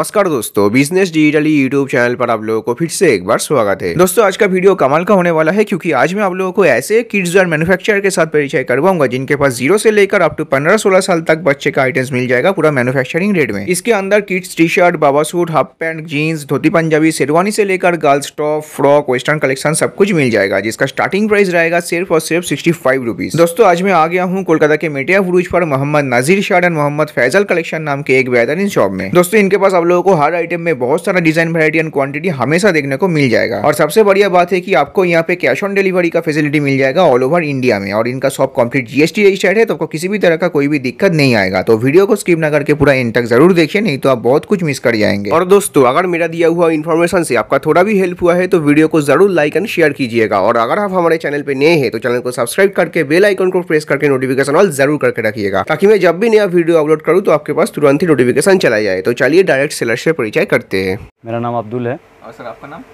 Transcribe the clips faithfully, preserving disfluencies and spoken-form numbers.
नमस्कार दोस्तों, business digitally YouTube channel पर आप लोगों को फिर से एक बार स्वागत है। दोस्तों आज का वीडियो कमाल का होने वाला है क्योंकि आज मैं आप लोगों को ऐसे किड्स वेयर मैन्युफैक्चरर के साथ परिचय करवाऊंगा जिनके पास जीरो से लेकर अप टू पंद्रह सोलह साल तक बच्चे का आइटम्स मिल जाएगा पूरा मैन्युफैक्चरिंग रेट में। इसके अंदर किड्स टी शर्ट, बाबा suit, half pant, jeans, dhoti Punjabi, sherwani से लेकर girls top, frock, western collection सब कुछ मिल जाएगा, जिसका स्टार्टिंग प्राइस रहेगा सिर्फ और सिर्फ सिक्सटी फाइव रुपीज। दोस्तों आज मैं आ गया हूँ कोलकाता के मेटिया बुरुज पर Mohammed Nazir shirt and Mohammed Faizal collection नाम के एक बेहतरीन शॉप में। दोस्तों इनके पास आप लोगों को हर आइटम में बहुत सारा डिजाइन, वैरायटी एंड क्वांटिटी हमेशा देखने को मिल जाएगा। और सबसे बढ़िया बात है कि आपको यहाँ पे कैश ऑन डिलीवरी का फैसिलिटी मिल जाएगा ऑल ओवर इंडिया में। और इनका शॉप कंप्लीट जीएसटी रजिस्टर्ड है, तो आपको किसी भी तरह का कोई भी दिक्कत नहीं आएगा। तो वीडियो को स्किप ना करके पूरा एंड तक जरूर देखिए, नहीं तो आप बहुत कुछ मिस कर जाएंगे। और दोस्तों अगर मेरा दिया हुआ इन्फॉर्मेशन से आपका थोड़ा भी हेल्प हुआ है तो वीडियो को जरूर लाइक एंड शेयर कीजिएगा। और अगर आप हमारे चैनल पे नए हैं तो चैनल को सब्सक्राइब करके बेल आइकन को प्रेस करके नोटिफिकेशन ऑल जरूर करके रखिएगा, ताकि मैं जब भी नया वीडियो अपलोड करूँ तो आपके पास तुरंत ही नोटिफिकेशन चला जाए। तो चलिए डायरेक्ट सेलर से परिचय करते हैं। मेरा नाम अब्दुल है। और सर आपका नाम?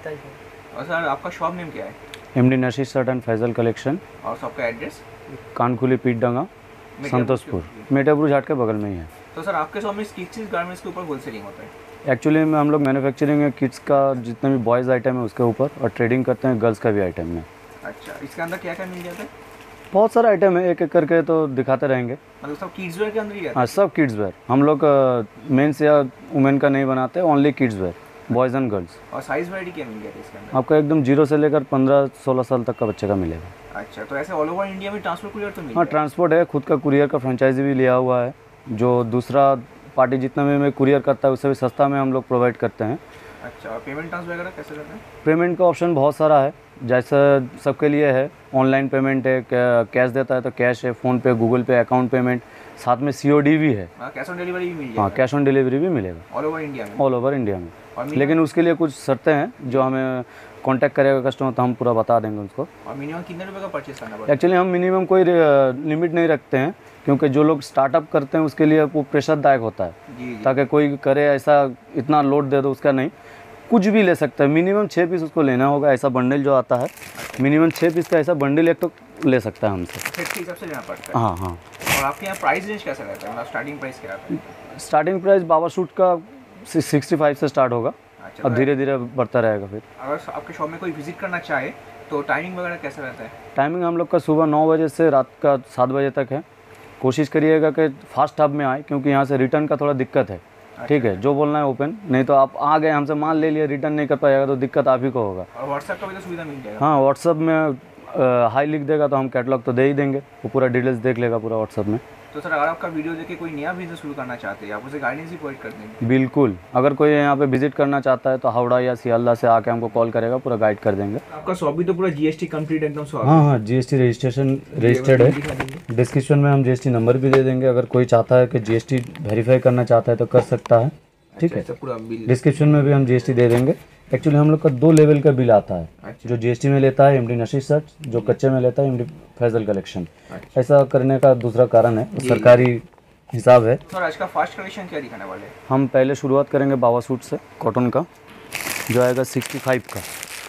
और सर आपका शॉप नेम क्या है? MD Nashir shirt and Faizal collection. और शॉप का एड्रेस? कानकुली पीठडंगा, संतोषपुर, मेटिया बुरुज हाट के बगल में ही है। तो सर आपके शॉप में किस चीज़ गारमेंट्स के ऊपर होलसेलिंग होता है? एक्चुअली में हम लोग मैन्युफैक्चरिंग है किड्स का जितने भी बॉयज़ आइटम है उसके ऊपर, और ट्रेडिंग करते हैं गर्ल्स का भी आइटम में। अच्छा, इसके अंदर क्या क्या मिल जाता है? बहुत सारा आइटम है, एक एक करके तो दिखाते रहेंगे। मतलब सब किड्स वेयर के अंदर ही आता है? हाँ, सब किड्स वेयर। हम लोग मेंस या वुमेन का नहीं बनाते, only kids wear, boys and girls. और साइज वैरायटी क्या मिल जाती है इसके अंदर? आपको एकदम जीरो से लेकर पंद्रह सोलह साल तक का बच्चे का मिलेगा। अच्छा, तो ऐसे ऑल ओवर इंडिया में ट्रांसपोर्ट कुरियर तो मिल हाँ, ट्रांसपोर्ट है, खुद का कुरियर का फ्रेंचाइजी भी लिया हुआ है, जो दूसरा पार्टी जितना में, में कुरियर करता है उससे भी सस्ता में हम लोग प्रोवाइड करते हैं। अच्छा, और पेमेंट ट्रांसफर वगैरह कैसे करते हैं? पेमेंट का ऑप्शन बहुत सारा है, जैसा सबके लिए है। ऑनलाइन पेमेंट है, कैश देता है तो कैश है, फ़ोन पे, गूगल पे, अकाउंट पेमेंट, साथ में सीओडी भी है। कैश ऑन डिलीवरी भी मिल जाएगा? हाँ, कैश ऑन डिलीवरी भी मिलेगा ऑल ओवर इंडिया में? ऑल ओवर इंडिया में। लेकिन उसके लिए कुछ शर्तें हैं, जो हमें कांटेक्ट करेगा कस्टमर तो हम पूरा बता देंगे उसको। और मिनिमम कितने रुपए का परचेस करना पड़ता है? एक्चुअली हम मिनिमम कोई लिमिट नहीं रखते हैं, क्योंकि जो लोग स्टार्टअप करते हैं उसके लिए वो प्रेशरदायक होता है, जी, जी। ताकि कोई करे ऐसा इतना लोड दे दो उसका नहीं, कुछ भी ले सकता है। मिनिमम छः पीस उसको लेना होगा, ऐसा बंडल जो आता है मिनिमम छः पीस का ऐसा बंडल एक तो ले सकता है हमसे। फिर के हिसाब से लेना पड़ता है? हाँ हाँ। और आपके यहाँ प्राइस रेंज कैसा रहता है? मतलब स्टार्टिंग प्राइस क्या रहता है? स्टार्टिंग प्राइस बाबा सूट का सिक्सटी फाइव से स्टार्ट होगा। अच्छा, अब धीरे धीरे बढ़ता रहेगा। फिर अगर आपके शॉप में कोई विजिट करना चाहे तो टाइमिंग वगैरह कैसा रहता है? टाइमिंग हम लोग का सुबह नौ बजे से रात का सात बजे तक है। कोशिश करिएगा कि फास्ट हब में आए, क्योंकि यहाँ से रिटर्न का थोड़ा दिक्कत है। ठीक है, जो बोलना है ओपन, नहीं तो आप आ गए हमसे माल ले लिए, रिटर्न नहीं कर पाएगा तो दिक्कत आप ही को होगा। और व्हाट्सएप का भी तो सुविधा मिल जाएगा? हाँ, व्हाट्सएप में हाई लिख देगा तो हम कैटलॉग तो दे ही देंगे, वो पूरा डिटेल्स देख लेगा पूरा व्हाट्सएप में। तो सर अगर आपका वीडियो देख के कोई नया बिजनेस शुरू करना चाहते हैं, आप उसे गाइडेंस भी प्रोवाइड कर देंगे? बिल्कुल, अगर कोई यहाँ पे विजिट करना चाहता है तो हावड़ा या सियालदा से आके हमको कॉल करेगा, पूरा गाइड कर देंगे। आपका शॉप भी तो पूरा जीएसटी कंप्लीट एकदम शॉप? हाँ हाँ, जीएसटी रजिस्ट्रेशन रजिस्टर्ड है। डिस्क्रिप्शन में हम जीएसटी नंबर भी दे देंगे, अगर कोई चाहता है कि जीएसटी वेरीफाई करना चाहता है तो कर सकता है। ठीक है, पूरा बिल डिस्क्रिप्शन में भी हम जीएसटी दे देंगे। एक्चुअली हम लोग का दो लेवल का बिल आता है। अच्छा। जो जीएसटी में लेता है एमडी नशीर शर्ट, जो कच्चे में लेता है एमडी फैजल कलेक्शन। अच्छा। ऐसा करने का दूसरा कारण है, सरकारी हिसाब है। सर आज का फास्ट कलेक्शन क्या दिखाने वाले हैं? हम पहले शुरुआत करेंगे बाबा सूट से, कॉटन का, जो आएगा सिक्सटी फाइव का,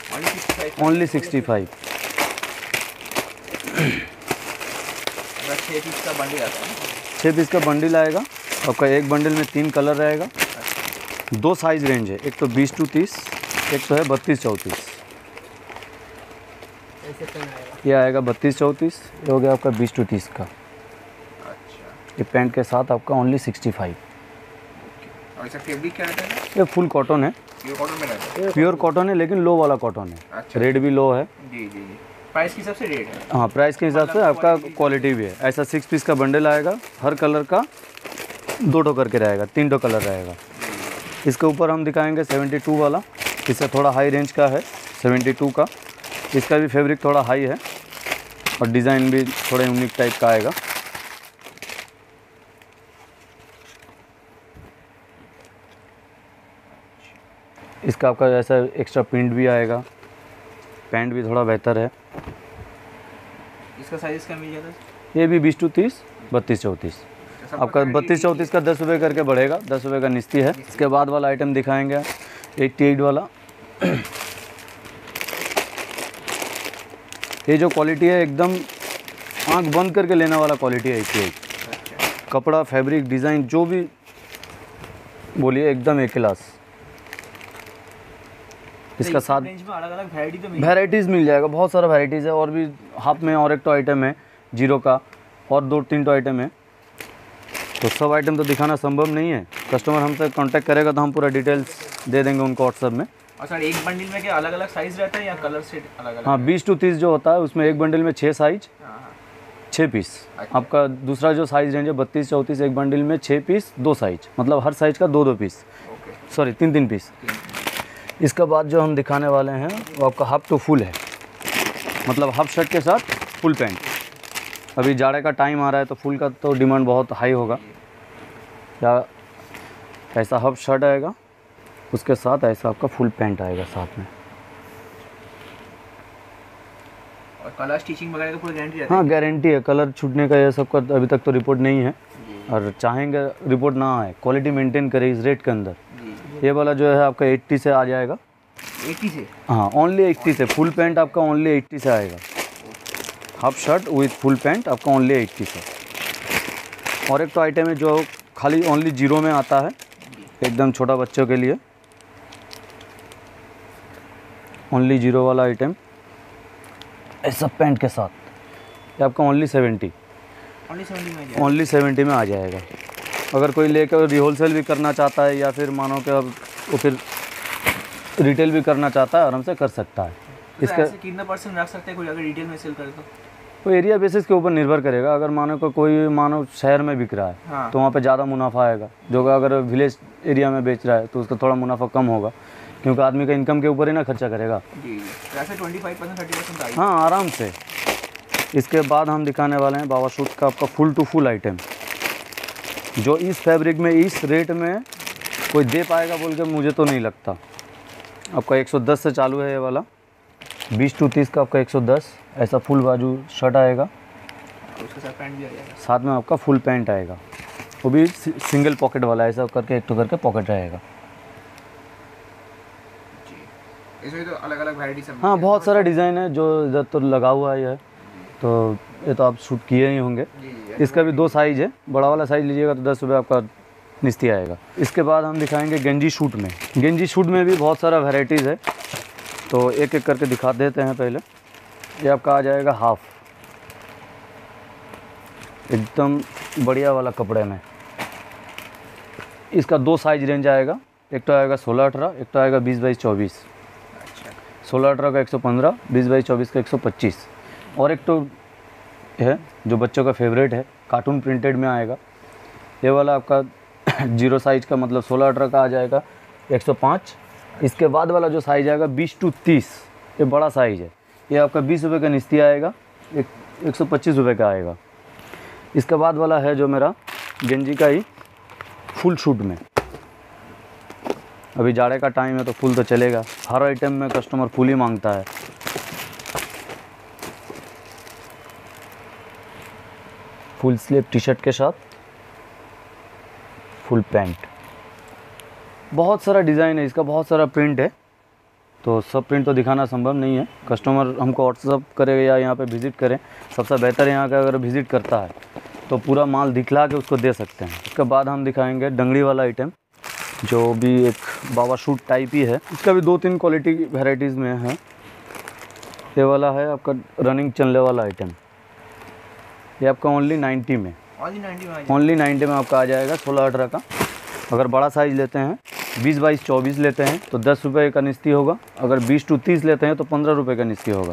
ओनली सिक्सटी फाइव। छः पीस का बंडल आता है? छः पीस का बंडल आएगा आपका। एक बंडल में तीन कलर रहेगा। दो साइज रेंज है, एक तो बीस टू तीस, एक तो है बत्तीस चौंतीस। ये आएगा बत्तीस चौंतीस, ये हो गया आपका बीस टू तीस का। अच्छा। ये पैंट के साथ आपका ओनली सिक्सटी फाइव। और इसका फैब्रिक क्या रहता है? ये फुल कॉटन है, प्योर कॉटन में रहता है? प्योर कॉटन है, लेकिन लो वाला कॉटन है। अच्छा। रेट भी लो है। जी जी जी। प्राइस के हिसाब से रेट है? हाँ, प्राइस के हिसाब से आपका क्वालिटी भी है। ऐसा सिक्स पीस का बंडल आएगा, हर कलर का दो ठो करके रहेगा, तीन ठो कलर रहेगा। इसके ऊपर हम दिखाएंगे सेवेंटी टू वाला, इससे थोड़ा हाई रेंज का है सेवेंटी टू का। इसका भी फैब्रिक थोड़ा हाई है और डिज़ाइन भी थोड़ा यूनिक टाइप का आएगा। इसका आपका ऐसा एक्स्ट्रा प्रिंट भी आएगा, पैंट भी थोड़ा बेहतर है। इसका साइज क्या मिल जाता है? ये भी बीस टू तीस, बत्तीस चौंतीस। आपका बत्तीस चौंतीस का दस रुपये करके बढ़ेगा, दस रुपये का निस्ती है। इसके बाद वाला आइटम दिखाएंगे अट्ठासी वाला। ये जो क्वालिटी है एकदम आंख बंद करके लेने वाला क्वालिटी है। अट्ठासी कपड़ा, फैब्रिक, डिज़ाइन जो भी बोलिए एकदम एक क्लास। इसका साथ रेंज में अलग अलग वैरायटी तो मिल वैराइटीज़ मिल जाएगा, बहुत सारा वैराइटीज़ है। और भी हाफ में और एक तो आइटम है जीरो का, और दो तीन तो आइटम है। तो सब आइटम तो दिखाना संभव नहीं है। कस्टमर हमसे कांटेक्ट करेगा तो हम पूरा डिटेल्स दे देंगे उनको व्हाट्सएप में। और सर एक बंडल में क्या अलग अलग साइज रहता है या कलर सेट अलग अलग? हाँ, बीस टू तीस जो होता है उसमें एक बंडल में छः साइज, हाँ, छः पीस। अच्छा। आपका दूसरा जो साइज रेंज है बत्तीस चौंतीस, एक बंडल में छः पीस दो साइज, मतलब हर साइज का दो दो पीस, ओके। सॉरी तीन तीन पीस। इसके बाद जो हम दिखाने वाले हैं वो आपका हाफ टू फुल है, मतलब हाफ शर्ट के साथ फुल पैंट। अभी जाड़े का टाइम आ रहा है तो फुल का तो डिमांड बहुत हाई होगा। या ऐसा हाफ शर्ट आएगा, उसके साथ ऐसा आपका फुल पैंट आएगा साथ में। और कलर स्टिचिंग वगैरह का पूरी गारंटी रहती है? हाँ, गारंटी है। कलर छूटने का ये सब का अभी तक तो रिपोर्ट नहीं है, और चाहेंगे रिपोर्ट ना आए, क्वालिटी मेंटेन करें इस रेट के अंदर। ये वाला जो है आपका अस्सी से आ जाएगा। अस्सी से? हाँ, ओनली अस्सी से। फुल पैंट आपका ओनली अस्सी से आएगा। Half shirt with full pant आपका ओनली अस्सी से। और एक तो आइटम है जो खाली ओनली जीरो में आता है, एकदम छोटा बच्चों के लिए ओनली जीरो वाला आइटम, ऐसा पैंट के साथ। ये आपका ओनली सेवेंटी ओनली सेवेंटी में आ जाएगा? ओनली सेवेंटी में आ जाएगा। अगर कोई लेकर रिहोलसेल भी करना चाहता है या फिर मानो कि अब वो फिर रिटेल भी करना चाहता है, आराम से कर सकता है। तो इसका ऐसे कितना परसेंट रख सकते हैं कोई अगर रिटेल में सेल करे तो? वो एरिया बेसिस के ऊपर निर्भर करेगा। अगर मानो को कोई मानो शहर में बिक रहा है हाँ। तो वहाँ पे ज़्यादा मुनाफा आएगा। जो कि अगर विलेज एरिया में बेच रहा है तो उसका थोड़ा मुनाफा कम होगा, क्योंकि आदमी का इनकम के ऊपर ही ना खर्चा करेगा। जी, तो ऐसे twenty five percent thirty percent आएगा? हाँ, आराम से। इसके बाद हम दिखाने वाले हैं बाबा सूट का आपका फुल टू फुल आइटम, जो इस फैब्रिक में इस रेट में कोई दे पाएगा बोल के मुझे तो नहीं लगता। आपका एक सौ दस से चालू है ये वाला, बीस टू तीस का आपका एक सौ दस। ऐसा फुल बाजू शर्ट आएगा, और उसके साथ पैंट भी आ जाएगा? साथ में आपका फुल पैंट आएगा, वो भी सिंगल पॉकेट वाला, ऐसा करके एक तो करके पॉकेट रहेगा। इसमें तो अलग अलग वैरायटी सब? हाँ, बहुत सारा डिज़ाइन है जो इधर तो लगा हुआ ही है, तो ये तो आप शूट किए ही होंगे। इसका भी दो साइज़ है, बड़ा वाला साइज़ लीजिएगा तो दस रुपये आपका निस्ती आएगा। इसके बाद हम दिखाएंगे गेंजी शूट में। गेंजी शूट में भी बहुत सारा वैरायटीज़ है, तो एक एक करके दिखा देते हैं। पहले ये आपका आ जाएगा हाफ, एकदम बढ़िया वाला कपड़े में। इसका दो साइज रेंज आएगा, एक तो आएगा सोलह अठारह, एक तो आएगा बीस बाईस चौबीस। सोलह अठारह का एक सौ पंद्रह, बीस बाईस चौबीस का एक सौ पच्चीस। और एक तो है जो बच्चों का फेवरेट है, कार्टून प्रिंटेड में आएगा। ये वाला आपका जीरो साइज का, मतलब सोलह अठारह का आ जाएगा एक सौ पाँच। इसके बाद वाला जो साइज आएगा बीस टू तीस, ये बड़ा साइज है, ये आपका बीस रुपये का निस्ती आएगा, एक एक सौ पच्चीस रुपये का आएगा। इसके बाद वाला है जो मेरा गेंजी का ही फुल शूट में। अभी जाड़े का टाइम है तो फुल तो चलेगा, हर आइटम में कस्टमर फुल ही मांगता है। फुल स्लीव टी शर्ट के साथ फुल पैंट। बहुत सारा डिज़ाइन है इसका, बहुत सारा प्रिंट है, तो सब प्रिंट तो दिखाना संभव नहीं है। कस्टमर हमको व्हाट्सअप करे या यहाँ पे विज़िट करें, सबसे बेहतर यहाँ का अगर विज़िट करता है तो पूरा माल दिखला के उसको दे सकते हैं। उसके बाद हम दिखाएंगे डंगड़ी वाला आइटम, जो भी एक बाबा शूट टाइप ही है। इसका भी दो तीन क्वालिटी वेराइटीज़ में है। ये वाला है आपका रनिंग चलने वाला आइटम, ये आपका ओनली नाइन्टी में ओनली नाइन्टी में आ जाएगा? ओनली नाइन्टी में आपका आ जाएगा, सोलह अठारह का। अगर बड़ा साइज़ लेते हैं, बीस बाईस चौबीस लेते हैं तो दस रुपये का निस्ती होगा। अगर बीस टू तीस लेते हैं तो पंद्रह रुपये का निस्ती होगा।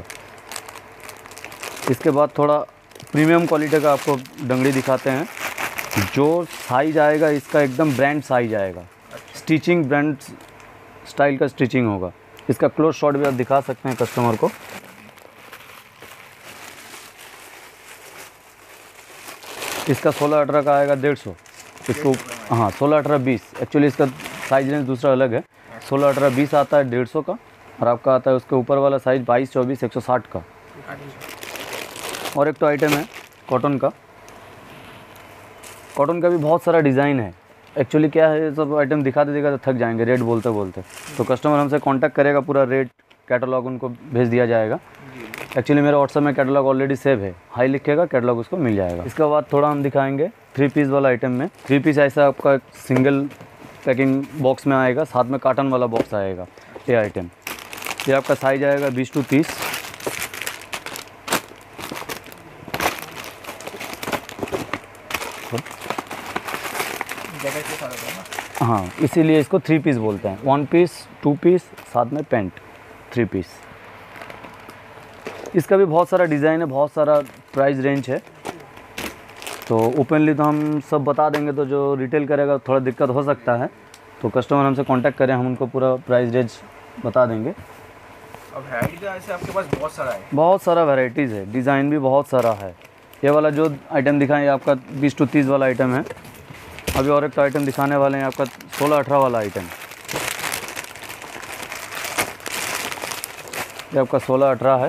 इसके बाद थोड़ा प्रीमियम क्वालिटी का आपको डंगड़ी दिखाते हैं। जो साइज़ आएगा इसका एकदम ब्रांड साइज आएगा, स्टिचिंग ब्रांड स्टाइल का स्टिचिंग होगा। इसका क्लोज शॉट भी आप दिखा सकते हैं कस्टमर को। इसका सोलह अठारह का आएगा डेढ़ सौ। इसको हाँ सोलह अठारह बीस, एक्चुअली इसका साइज रेंज दूसरा अलग है। सोलह अठारह बीस आता है डेढ़ सौ का, और आपका आता है उसके ऊपर वाला साइज बाईस चौबीस एक सौ साठ का। और एक तो आइटम है कॉटन का। कॉटन का भी बहुत सारा डिज़ाइन है। एक्चुअली क्या है, ये सब आइटम दिखाते दिखाते थक जाएंगे रेट बोलते बोलते, तो कस्टमर हमसे कांटेक्ट करेगा, पूरा रेट कैटलॉग उनको भेज दिया जाएगा। एक्चुअली मेरा व्हाट्सएप में कैटलॉग ऑलरेडी सेव है, हाई लिखेगा कैटलॉग उसको मिल जाएगा। इसके बाद थोड़ा हम दिखाएंगे थ्री पीस वाला आइटम में। थ्री पीस ऐसा आपका सिंगल पैकिंग बॉक्स में आएगा, साथ में कार्टन वाला बॉक्स आएगा ये आइटम। ये आपका साइज आएगा बीस टू तीस। जैकेट के साथ होता है ना। हाँ, इसीलिए इसको थ्री पीस बोलते हैं। वन पीस, टू पीस, साथ में पेंट, थ्री पीस। इसका भी बहुत सारा डिज़ाइन है, बहुत सारा प्राइस रेंज है। तो ओपनली तो हम सब बता देंगे, तो जो रिटेल करेगा थोड़ा दिक्कत हो सकता है। तो कस्टमर हमसे कांटेक्ट करें, हम उनको पूरा प्राइस रेंज बता देंगे। अब वैरायटी तो ऐसे आपके पास बहुत सारा है। बहुत सारा वैरायटीज़ है, डिज़ाइन भी बहुत सारा है। ये वाला जो आइटम दिखाएं ये आपका बीस टू तीस वाला आइटम है। अभी और एक तो आइटम दिखाने वाले हैं आपका सोलह अठारह वाला आइटम। ये आपका सोलह अठारह है।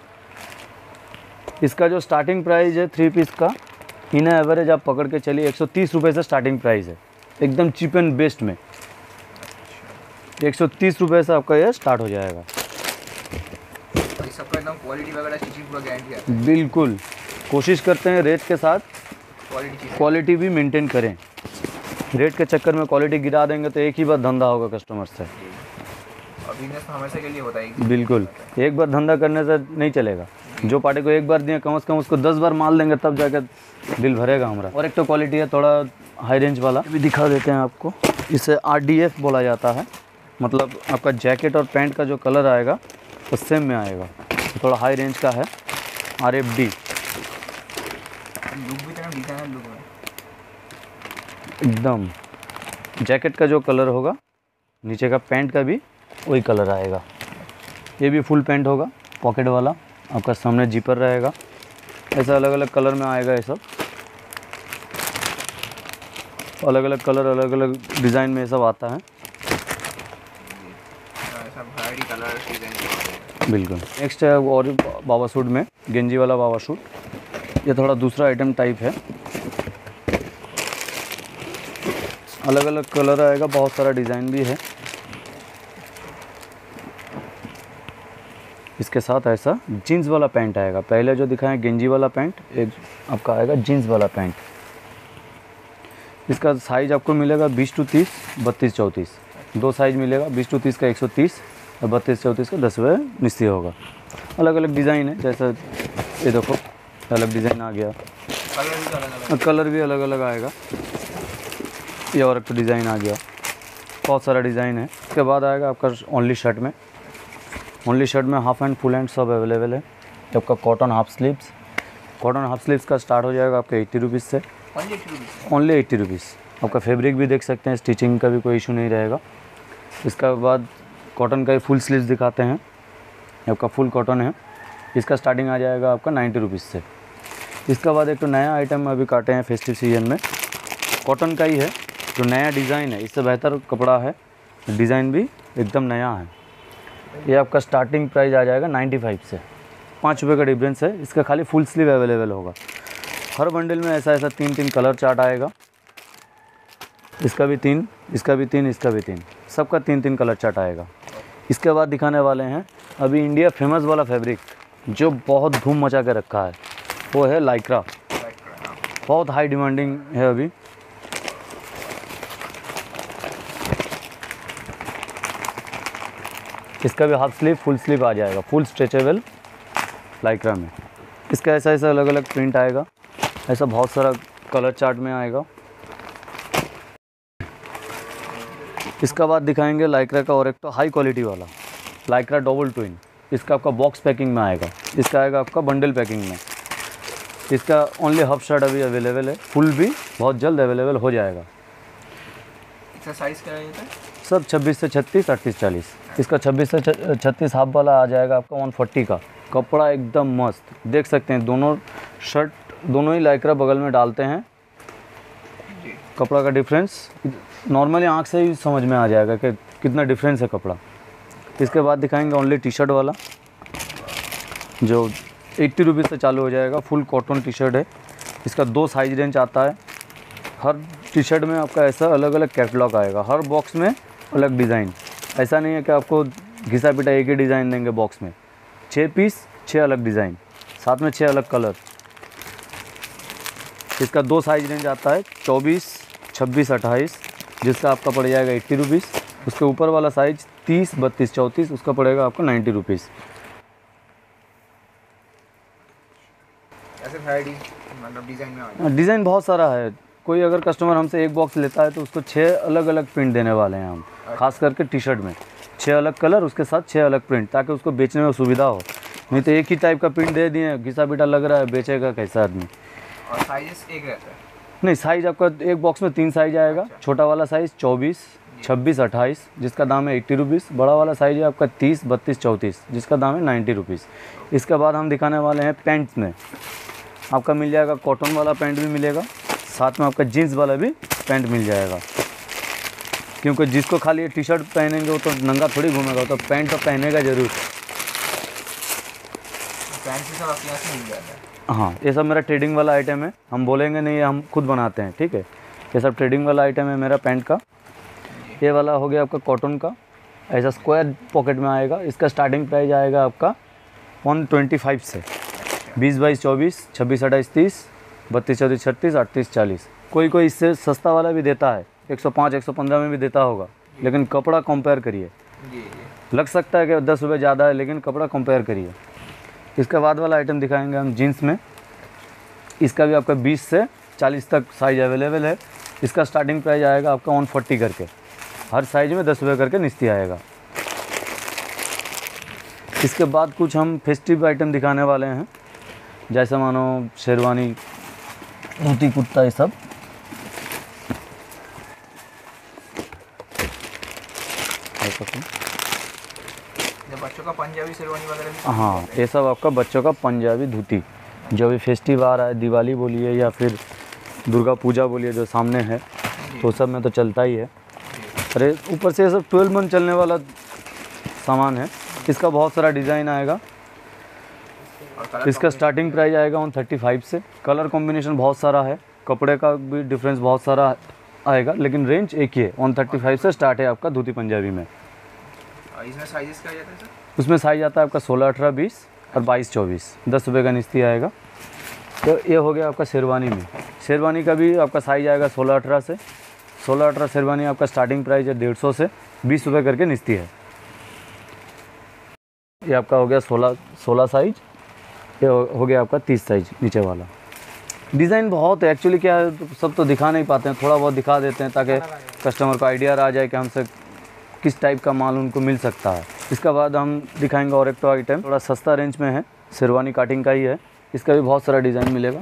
इसका जो स्टार्टिंग प्राइस है थ्री पीस का, इन एवरेज आप पकड़ के चलिए एक सौ तीस रुपये से स्टार्टिंग प्राइस है, एकदम चीप एंड बेस्ट में। एक सौ तीस रुपये से आपका ये स्टार्ट हो जाएगा। इस सबका एकदम क्वालिटी वगैरह स्टिचिंग पूरा गारंटी है। बिल्कुल, कोशिश करते हैं रेट के साथ क्वालिटी क्वालिटी भी मेंटेन करें। रेट के चक्कर में क्वालिटी गिरा देंगे तो एक ही बार धंधा होगा कस्टमर से। और बिजनेस तो हमेशा के लिए होता है। बिल्कुल, एक बार धंधा करने से नहीं चलेगा। जो पार्टी को एक बार दिए कम से कम उसको दस बार माल देंगे तब जाकर दिल भरेगा हमारा। और एक तो क्वालिटी है थोड़ा हाई रेंज वाला, भी दिखा देते हैं आपको। इसे आर डी एफ बोला जाता है, मतलब आपका जैकेट और पैंट का जो कलर आएगा वो सेम में आएगा। तो थोड़ा हाई रेंज का है। आर एफ डी लुक भी तरह डिजाइनर लुक है एकदम। जैकेट का जो कलर होगा, नीचे का पैंट का भी वही कलर आएगा। ये भी फुल पैंट होगा, पॉकेट वाला, आपका सामने जिपर रहेगा। ऐसा अलग अलग कलर में आएगा। ये सब अलग अलग कलर, अलग अलग डिज़ाइन में ये सब आता है। ऐसा वैरायटी कलर डिजाइन। बिल्कुल। नेक्स्ट है और बाबा सूट में गेंजी वाला बाबा सूट। ये थोड़ा दूसरा आइटम टाइप है, अलग अलग कलर आएगा, बहुत सारा डिज़ाइन भी है। इसके साथ ऐसा जीन्स वाला पैंट आएगा। पहले जो दिखाया गेंजी वाला पैंट, एक आपका आएगा जीन्स वाला पैंट। इसका साइज आपको मिलेगा बीस टू तीस, बत्तीस चौंतीस, दो साइज मिलेगा। बीस टू तीस का एक सौ तीस और बत्तीस चौंतीस का दस रुपये निश्चित होगा। अलग अलग डिज़ाइन है, जैसा ये देखो अलग डिज़ाइन आ गया, कलर भी अलग अलग कलर भी अलग अलग आएगा। ये और एक तो डिज़ाइन आ गया, बहुत सारा डिज़ाइन है। इसके बाद आएगा आपका ओनली शर्ट में। ओनली शर्ट में हाफ एंड फुल हैंड सब अवेलेबल है। ये आपका cotton half sleeves, cotton half sleeves का स्टार्ट हो जाएगा आपका एट्टी रुपीज़ से। Only eighty rupees only eighty rupees. आपका फैब्रिक भी देख सकते हैं, स्टिचिंग का भी कोई इशू नहीं रहेगा। इसका बाद कॉटन का ही फुल स्लीव्स दिखाते हैं। ये आपका फुल कॉटन है, इसका स्टार्टिंग आ जाएगा आपका नाइन्टी रुपीज़ से। इसका बाद एक तो नया आइटम अभी काटे हैं फेस्टिव सीजन में, कॉटन का ही है, जो नया डिज़ाइन है। इससे बेहतर कपड़ा है, डिज़ाइन भी एकदम नया है। ये आपका स्टार्टिंग प्राइस आ जाएगा नाइन्टी फाइव से, पाँच रुपये का डिफरेंस है। इसका खाली फुल स्लीव अवेलेबल होगा। हर बंडल में ऐसा ऐसा तीन तीन कलर चार्ट आएगा। इसका भी तीन, इसका भी तीन, इसका भी तीन, सबका तीन तीन कलर चार्ट आएगा। इसके बाद दिखाने वाले हैं अभी इंडिया फेमस वाला फैब्रिक जो बहुत धूम मचा के रखा है, वो है लाइक्रा। बहुत हाई डिमांडिंग है अभी। इसका भी हाफ स्लीव फुल स्लीव आ जाएगा, फुल स्ट्रेचेबल लाइक्रा में। इसका ऐसा ऐसा अलग अलग प्रिंट आएगा, ऐसा बहुत सारा कलर चार्ट में आएगा। इसका बाद दिखाएंगे लाइक्रा का और एक तो हाई क्वालिटी वाला लाइक्रा डबल ट्विन। इसका आपका बॉक्स पैकिंग में आएगा, इसका आएगा आपका बंडल पैकिंग में। इसका ओनली हाफ शर्ट अभी अवेलेबल है, फुल भी बहुत जल्द अवेलेबल हो जाएगा। इसका साइज़ क्या है? सब छब्बीस से छत्तीस, अड़तीस चालीस। इसका छब्बीस से छत्तीस हाफ वाला आ जाएगा आपका वन फोर्टी का। कपड़ा एकदम मस्त, देख सकते हैं दोनों शर्ट दोनों ही लाइक्रा बगल में डालते हैं। कपड़ा का डिफरेंस नॉर्मली आँख से ही समझ में आ जाएगा कि कितना डिफरेंस है कपड़ा। इसके बाद दिखाएंगे ओनली टी शर्ट वाला जो अस्सी रुपीज़ से चालू हो जाएगा। फुल कॉटन टी शर्ट है, इसका दो साइज रेंज आता है। हर टी शर्ट में आपका ऐसा अलग अलग कैटलॉग आएगा, हर बॉक्स में अलग डिज़ाइन। ऐसा नहीं है कि आपको घिसा पिटा एक ही डिज़ाइन देंगे बॉक्स में। छः पीस, छः अलग डिज़ाइन, साथ में छः अलग कलर। इसका दो साइज रेंज आता है, चौबीस, छब्बीस, अट्ठाईस जिसका आपका पड़ जाएगा एट्टी रुपीज़। उसके ऊपर वाला साइज तीस बत्तीस चौंतीस, उसका पड़ेगा आपको नाइन्टी रुपीज़। ऐसे वैरायटी मतलब डिज़ाइन में आ जाए। डिज़ाइन बहुत सारा है। कोई अगर कस्टमर हमसे एक बॉक्स लेता है तो उसको छः अलग अलग प्रिंट देने वाले हैं हम, खास करके टी शर्ट में छः अलग कलर, उसके साथ छः अलग प्रिंट, ताकि उसको बेचने में सुविधा हो। नहीं तो एक ही टाइप का प्रिंट दे दिए, घिसा पिटा लग रहा है, बेचेगा कैसा आदमी। और साइजेस एक रहता है? नहीं, साइज़ आपका एक बॉक्स में तीन साइज आएगा। छोटा वाला साइज़ चौबीस छब्बीस अट्ठाईस, जिसका दाम है एट्टी रुपीज़। बड़ा वाला साइज़ है आपका तीस बत्तीस चौंतीस, जिसका दाम है नाइन्टी रुपीज़। इसके बाद हम दिखाने वाले हैं पैंट्स में। आपका मिल जाएगा कॉटन वाला पैंट भी मिलेगा, साथ में आपका जीन्स वाला भी पैंट मिल जाएगा। क्योंकि जिसको खाली टी शर्ट पहनेंगे वो तो नंगा थोड़ी घूमेगा, तो पैंट तो पहनेगा ज़रूर। पैंट भी सब आपके यहाँ से मिल जाता है? हाँ, ये सब मेरा ट्रेडिंग वाला आइटम है। हम बोलेंगे नहीं, हम खुद बनाते हैं, ठीक है। ये सब ट्रेडिंग वाला आइटम है मेरा पैंट का। ये वाला हो गया आपका कॉटन का, ऐसा स्क्वायर पॉकेट में आएगा। इसका स्टार्टिंग प्राइस आएगा आपका वन ट्वेंटी फाइव से। बीस बाईस चौबीस, छब्बीस अट्ठाईस तीस, बत्तीस चौंतीस छत्तीस, अड़तीस चालीस। कोई कोई इससे सस्ता वाला भी देता है, एक सौ पाँच एक सौ पंद्रह में भी देता होगा। लेकिन कपड़ा कंपेयर करिए, लग सकता है कि दस रुपये ज़्यादा है, लेकिन कपड़ा कंपेयर करिए। इसके बाद वाला आइटम दिखाएंगे हम जीन्स में। इसका भी आपका बीस से चालीस तक साइज़ अवेलेबल है। इसका स्टार्टिंग प्राइस आएगा आपका वन फोर्टी करके, हर साइज़ में दस रुपये करके निस्ती आएगा। इसके बाद कुछ हम फेस्टिव आइटम दिखाने वाले हैं, जैसे मानो शेरवानी, धोती कुर्ता, ये सब। बच्चों का पंजाबी शेरवानी वगैरह भी? हाँ, ये सब आपका बच्चों का पंजाबी धोती, जो भी फेस्टिव आ रहा है, दिवाली बोलिए या फिर दुर्गा पूजा बोलिए, जो सामने है, तो सब में तो चलता ही है। अरे ऊपर से ये सब ट्वेल्व मंथ चलने वाला सामान है। इसका बहुत सारा डिज़ाइन आएगा। इसका स्टार्टिंग प्राइस आएगा वन थर्टी फाइव से। कलर कॉम्बिनेशन बहुत सारा है, कपड़े का भी डिफरेंस बहुत सारा आएगा, लेकिन रेंज एक ही है। वन थर्टी फाइव से स्टार्ट है आपका धोती पंजाबी में। इसमें साइजेस क्या जाता है सर? उसमें साइज आता है आपका सोलह अठारह बीस और बाईस चौबीस, दस रुपये का निस्ती आएगा। तो ये हो गया आपका शेरवानी में। शेरवानी का भी आपका साइज आएगा सोलह अठारह से। सोलह अठारह शेरवानी आपका स्टार्टिंग प्राइस है डेढ़ सौ से बीस रुपये करके निस्ती है। ये आपका हो गया सोलह सोलह साइज। ये हो गया आपका तीस साइज नीचे वाला। डिज़ाइन बहुत है एक्चुअली, क्या है सब तो दिखा नहीं पाते हैं, थोड़ा बहुत दिखा देते हैं ताकि कस्टमर को आइडिया आ जाए कि हमसे किस टाइप का माल उनको मिल सकता है। इसके बाद हम दिखाएंगे और एक तो आइटम थोड़ा सस्ता रेंज में है, शेरवानी काटिंग का ही है। इसका भी बहुत सारा डिज़ाइन मिलेगा।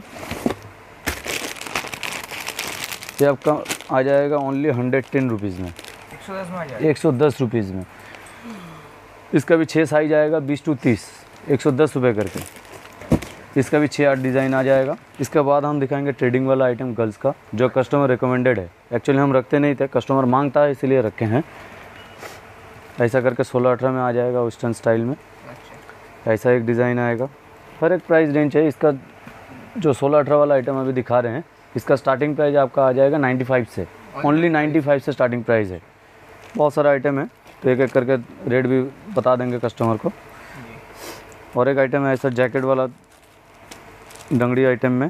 ये आपका आ जाएगा ओनली हंड्रेड टेन रुपीज़ में, एक सौ दस में आ जाएगा, एक सौ दस रुपीज़ में। इसका भी छः साइज आएगा, बीस टू तीस, एक सौ दस रुपये करके। इसका भी छः आठ डिज़ाइन आ जाएगा। इसके बाद हम दिखाएंगे ट्रेडिंग वाला आइटम गर्ल्स का, जो कस्टमर रिकमेंडेड है। एक्चुअली हम रखते नहीं थे, कस्टमर मांगता है इसलिए रखे हैं। ऐसा करके सोलह अठारह में आ जाएगा वेस्टर्न स्टाइल में। ऐसा एक डिज़ाइन आएगा। हर एक प्राइस रेंज है इसका। जो सोलह अठारह वाला आइटम अभी दिखा रहे हैं, इसका स्टार्टिंग प्राइस आपका आ जाएगा नाइन्टी फाइव से, ओनली नाइन्टी फाइव से स्टार्टिंग प्राइस है। बहुत सारा आइटम है, तो एक एक करके रेट भी बता देंगे कस्टमर को। और एक आइटम है ऐसा जैकेट वाला डंगड़ी आइटम में।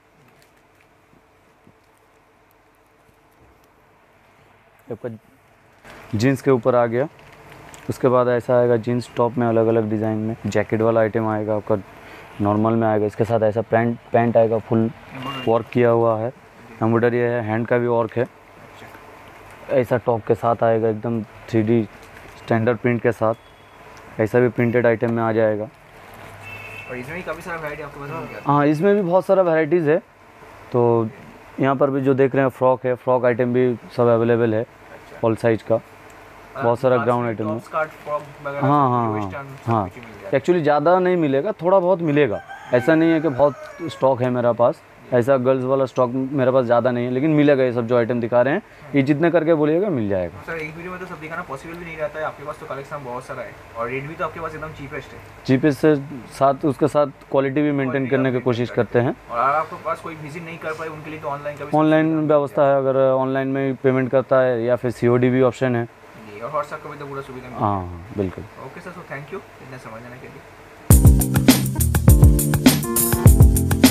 आपका जीन्स के ऊपर आ गया। उसके बाद ऐसा आएगा जीन्स टॉप में अलग अलग डिज़ाइन में। जैकेट वाला आइटम आएगा आपका, नॉर्मल में आएगा। इसके साथ ऐसा पैंट पैंट आएगा, फुल वर्क किया हुआ है, एम्ब्रॉयडरी है, हैंड का भी वर्क है। ऐसा टॉप के साथ आएगा एकदम थ्री डी स्टैंडर्ड प्रिंट के साथ। ऐसा भी प्रिंटेड आइटम में आ जाएगा। और इसमें भी काफ़ी सारा वैरायटी आपके पास मिल जाता है? हाँ, इसमें भी बहुत सारा वैराइटीज़ है। तो यहाँ पर भी जो देख रहे हैं फ्रॉक है, फ्रॉक आइटम भी सब अवेलेबल है, ऑल साइज का। बहुत सारा ग्राउंड आइटम है। हाँ हाँ हाँ हाँ एक्चुअली ज़्यादा नहीं मिलेगा, थोड़ा बहुत मिलेगा। ऐसा नहीं है कि बहुत स्टॉक है मेरा पास, ऐसा गर्ल्स वाला स्टॉक मेरे पास ज़्यादा नहीं है, लेकिन मिलेगा। ये सब जो आइटम दिखा रहे हैं, ये जितने करके बोलिएगा मिल जाएगा। सर एक वीडियो में तो सब दिखाना पॉसिबल भी नहीं रहता है, आपके पास तो कलेक्शन बहुत सारा है और रेट भी तो आपके पास एकदम चीपेस्ट है। चीपेस्ट से साथ उसके साथ क्वालिटी भी मेंटेन करने की कोशिश करते हैं। और अगर आपके पास कोई विजिट नहीं कर पाए उनके लिए तो ऑनलाइन का ऑनलाइन व्यवस्था है। अगर ऑनलाइन में पेमेंट करता है या फिर सी ओ डी भी ऑप्शन है। और व्हाट्सएप का भी तो पूरा सुविधा है। हाँ बिल्कुल। Okay sir, so thank you इतना समझने के लिए।